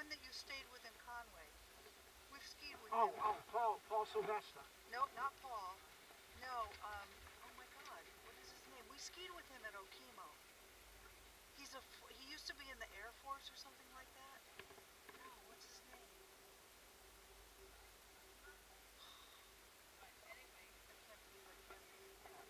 one that you stayed with in Conway. We've skied with Oh, him. Paul Sylvester. Nope, not Paul. No, oh my God, what is his name? We skied with him at Okemo. He used to be in the Air Force or something like that. No, what's his name? I can't believe I can't think of that.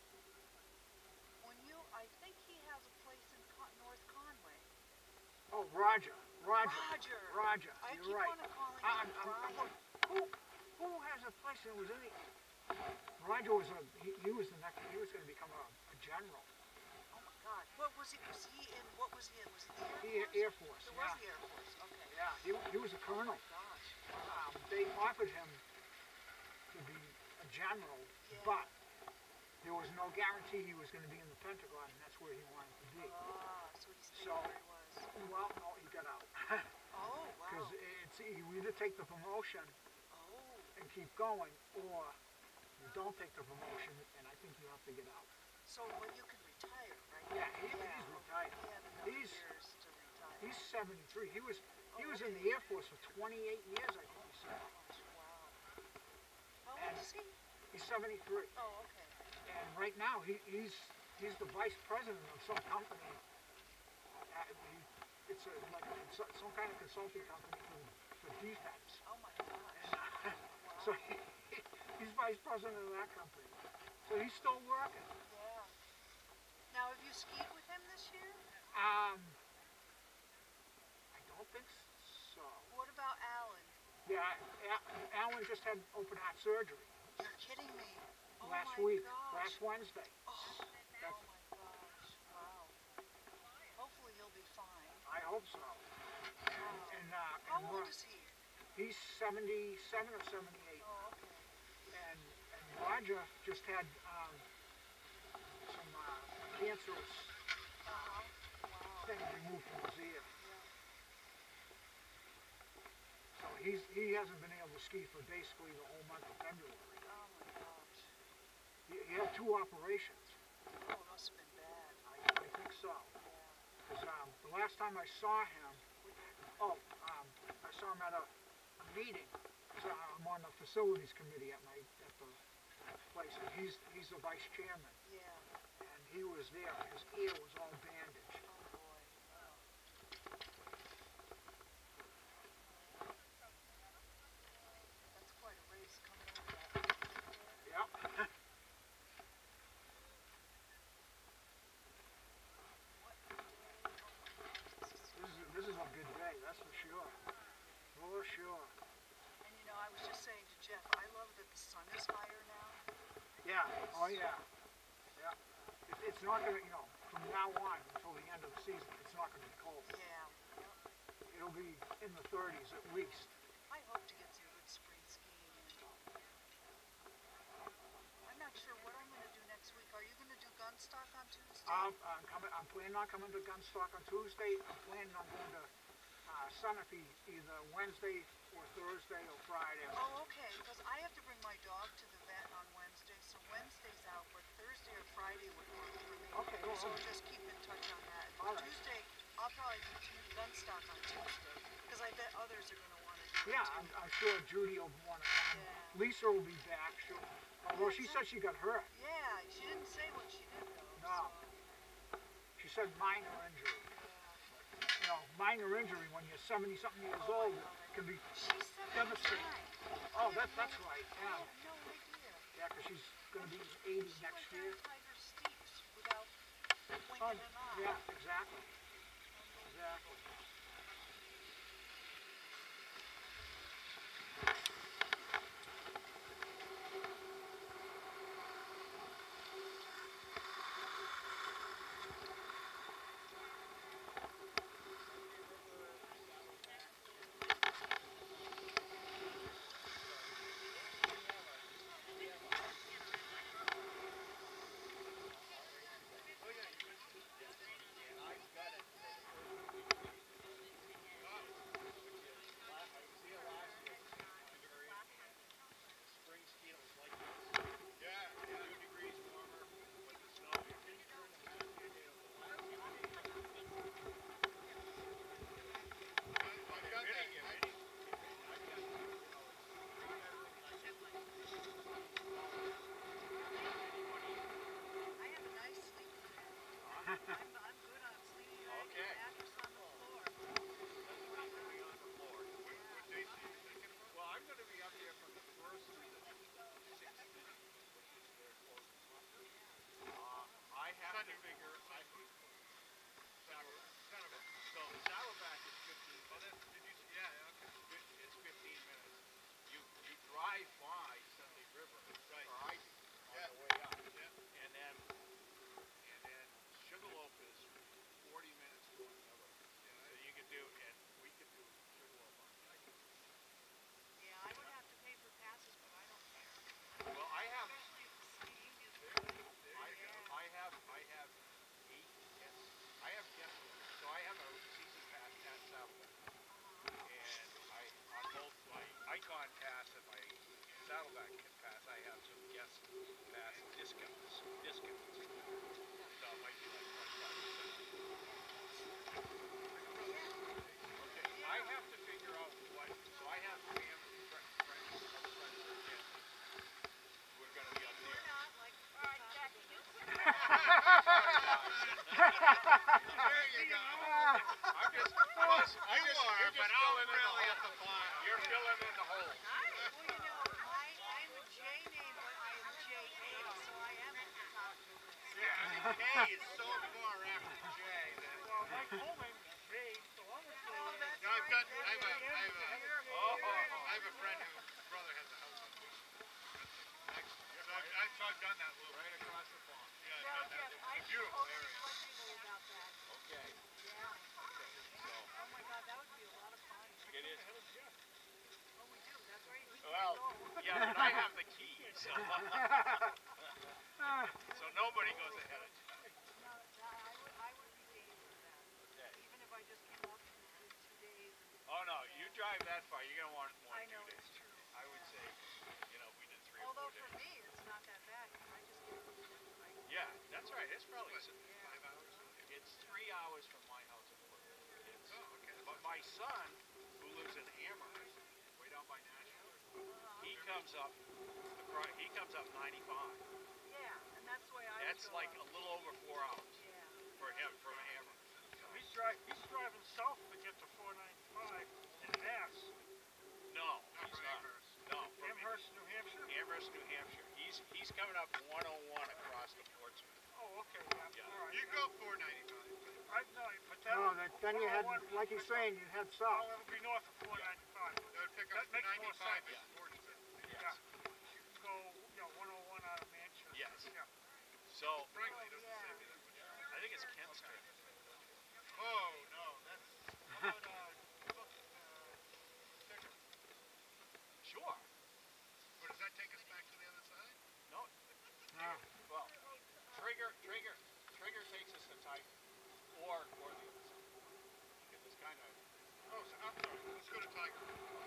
I think he has a place in North Conway. Oh, Roger. Roger. I You're keep right. on calling him Brian. Who has a place that was in the... Roger was he was the next, he was going to become a general. Oh my God. What was he in? Was he in the Air Force? It was the Air Force, okay. Yeah, he was a colonel. Oh my gosh. Wow. They offered him to be a general, but there was no guarantee he was going to be in the Pentagon, and that's where he wanted to be. So he stayed where he was. Well, no, he got out. Oh, wow. Because you either take the promotion and keep going, or you don't take the promotion, and I think you have to get out. So, well, you can retire, right? Yeah, he's retired. He's 73. He was in the Air Force for 28 years, I think he said. Wow. How old is he? He's 73. Oh, okay. And right now, he's the vice president of some company. It's some kind of consulting company for defense. Oh my gosh. So he's vice president of that company. So he's still working. Yeah. Now, have you skied with him this year? I don't think so. What about Alan? Yeah, Alan just had open heart surgery. You're kidding me. Last week, gosh. last Wednesday. Oh my gosh. Wow. Hopefully he'll be fine. I hope so. How old is he? He's 77 or 78. Oh, okay. And Roger just had some cancerous thing removed from his ear. So he hasn't been able to ski for basically the whole month of February. Oh my gosh. He had 2 operations. Oh, it must have been bad. I think so. Because the last time I saw him, I saw him at a meeting. So I'm on the facilities committee at the place, and he's the vice chairman. Yeah. And he was there. His ear was all bandaged. Oh boy. Oh. That's quite a race coming over that. Yep. This is a good day, that's for sure. For sure. And you know, I was just saying to Jeff, I love that the sun is higher now. Yeah. Oh yeah. Yeah. It's not gonna, from now on until the end of the season, it's not gonna be cold. Yeah. It'll be in the 30s at least. I hope to get some good spring skiing. I'm not sure what I'm going to do next week. Are you going to do Gunstock on Tuesday? I'm planning on coming to Gunstock on Tuesday. I'm planning on going to Sunapee either Wednesday or Thursday or Friday. Oh, okay, because I have to bring my dog to the vet on Wednesday, so Wednesday's out, but Thursday or Friday would work for me. Okay. So just keep in touch on that. All right. Tuesday, I'll probably do Gunstock on Tuesday, because I bet others are going to want to do it. Yeah, too. I'm sure Judy will want to come. Yeah. Lisa will be back. Although she said she got hurt. Yeah, she didn't say what she did, though. No. She said minor injury. Minor injury when you're 70-something years old can be She's 79. devastating. Oh, that's right. I Yeah. have no idea. Yeah, because she's going to be 80 She next went year. down Tiger Steeps without blinking an eye. Yeah, exactly. Exactly. just, You are, you're but just I'm filling in the really hole. at the bottom. You're filling in the hole. Well, you know, I'm a J name, but I am J.A., so I am at the top of the list. Yeah, and the K is so far after J that. Well, my full name is Jay, so I'm a Jay. Oh, that's No, I've right. got, That's I have right. I have a friend whose brother has a house on Bush. So I've done that loop. Right across the pond. Yeah, I've Well, done that Jeff, loop. I It's a beautiful always area. let people about that. Okay. Yeah. So, Oh my God, that would be a lot of fun. it is. Oh, we do. That's right. He Well, can go. yeah, but I have the key, so. So nobody goes ahead of time. No, I would be game for that. Okay. Even if I just came up and did 2 days. And, Oh no, you drive that far, you're gonna want more I than know 2 days. it's true. I would say, you know, we did 3 or 4 Although days. for me, it's not that bad because I just get from Portland. Yeah, that's right. It's probably What, 5 hours? it's 3 hours from my house to Portland. It's, Oh, okay. but my son, who lives in Amherst, way down by Nashville, he comes up. He comes up 95. Yeah, and that's the way I That's would go like up. a little over 4 hours Yeah. for him from Amherst. He's driving south to get to 495 in Mass. No, Not he's from not. Amherst. No, from Amherst, New Hampshire? Amherst, New Hampshire. He's coming up 101 across to Portsmouth. Oh, okay, yeah. Yeah. All right. You go 495. No, but that No, then you had, 101 like he's saying, you head Well, south. it'll be north of 495. That would pick That up makes more 95 sense. in Portsmouth. Yeah. You can go, 101 out of Manchester. Yes. Yeah. So, Frankly, it doesn't yeah. save you that much. I think it's Kent's turn. Oh, no, that's, how about, Ticker? Sure. Or does that take us back to the other side? No. No. Well, Trigger takes us to Tiger, or the other side. Because it's kind of. Oh, so, I'm sorry, let's go to Tiger.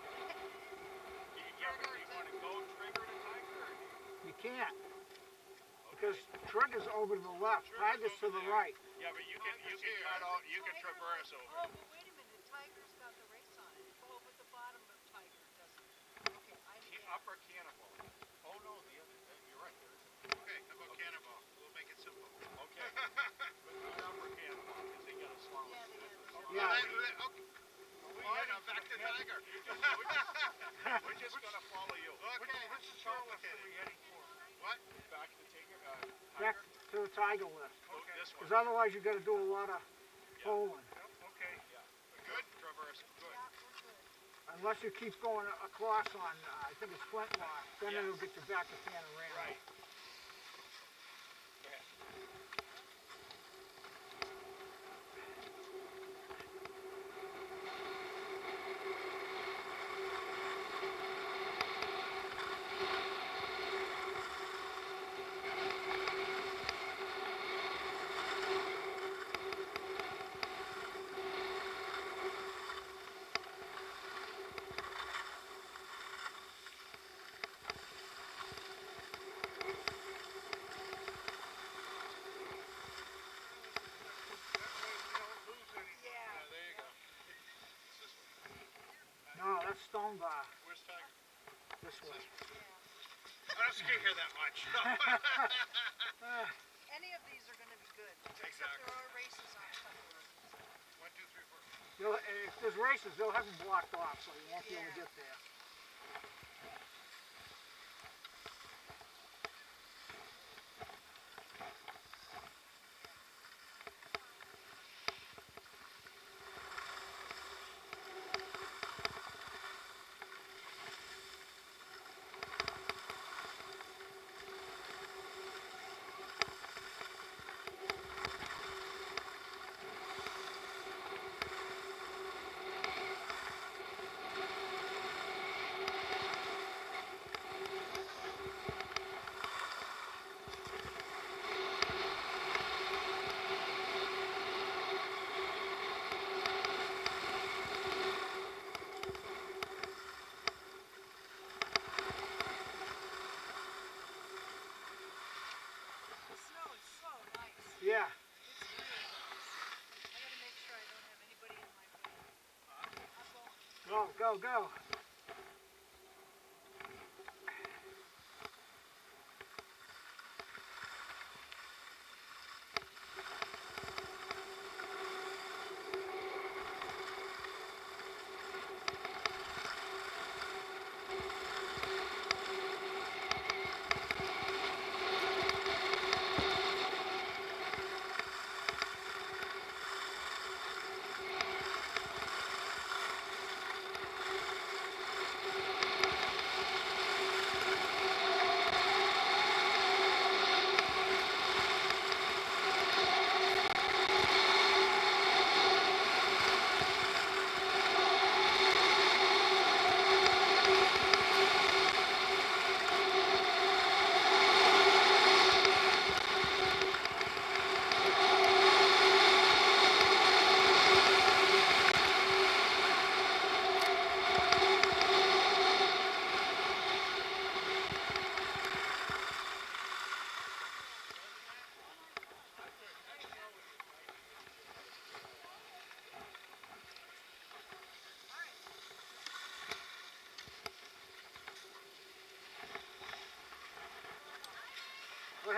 Yeah, but you want to go Trigger to Tiger? Or You can't, okay. because Trigger's over to the left, Tiger's to the right. Yeah, but you can Tiger's cut here. out. You can Tiger traverse like- over. Oh, but wait a minute. Tiger's got the race on it. Oh, but the bottom of Tiger doesn't. Okay, Upper Cannonball. Oh no, the other. You're right. There is. Okay, how about Cannonball? We'll make it simple. Okay. But not Upper Cannonball because they got a swallow. Yeah, they got Yeah. Okay. Fine, I'm back to Tiger. We're just gonna follow you. Okay, Which it's turn left are complicated. we heading for? What? Back to Tiger. Back Tiger. to the Tiger list. Go this Because one. otherwise you gotta do a lot of pulling. Yep, okay. Yeah. Good. Traverse. Good. Yeah, we're good. Unless you keep going across on, I think it's Flintlock, then Yes. it'll get you back to Panorama. Right. Go ahead. That way we don't lose anything. Yeah. Yeah, there you go. It's this one. No, that's Stone Bar, Where's Tiger? this way. I don't ski here that much. Any of these are going to be good. Except Exactly. there are races on a couple of these. 1, 2, 3, 4. If there's races, they'll have them blocked off, so you won't be able to Yeah. get there. The snow is so nice. Yeah. It's really nice. I got to make sure I don't have anybody in my way. I'm going. Go, go, go.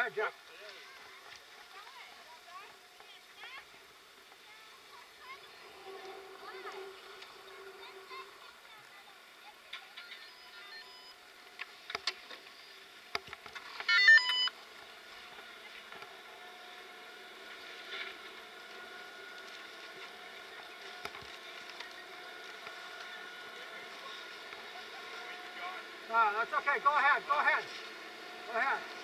ahead, Jeff. No, that's okay. Go ahead. Go ahead. Go ahead.